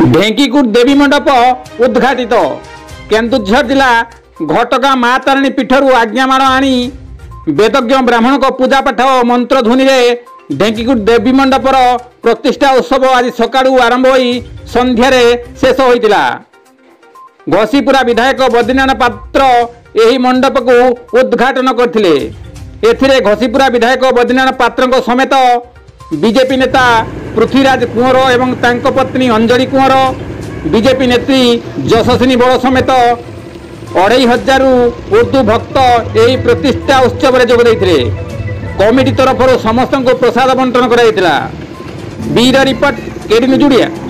ढेंकीकुट देवी मंडप उद्घाटित। केन्दुझर जिला घटगाँ माँ तारिणी पीठरू आज्ञामाण आनी वेदज्ञ ब्राह्मण को पूजापाठ और मंत्रध्वनि ढेंकीकुट देवी मंडपर प्रतिष्ठा उत्सव आज सकाळू आरंभ होई संध्यारे शेष होइतिला। घसीपुरा विधायक बद्रीनारायण पात्र एही मंडप को उद्घाटन करथिले। एथिरे घसीपुरा विधायक बद्रीनारायण पात्र समेत बीजेपी नेता पृथ्वीराज कुंवर एवं तांको पत्नी अंजलि कुंवर, बीजेपी नेत्री यशस्विनी बड़ समेत 2500 उर्दू भक्त यही प्रतिष्ठा उत्सव में जोग देते। कमिटी तरफ समस्त को प्रसाद बंटन कर। Bir report KD news Odia.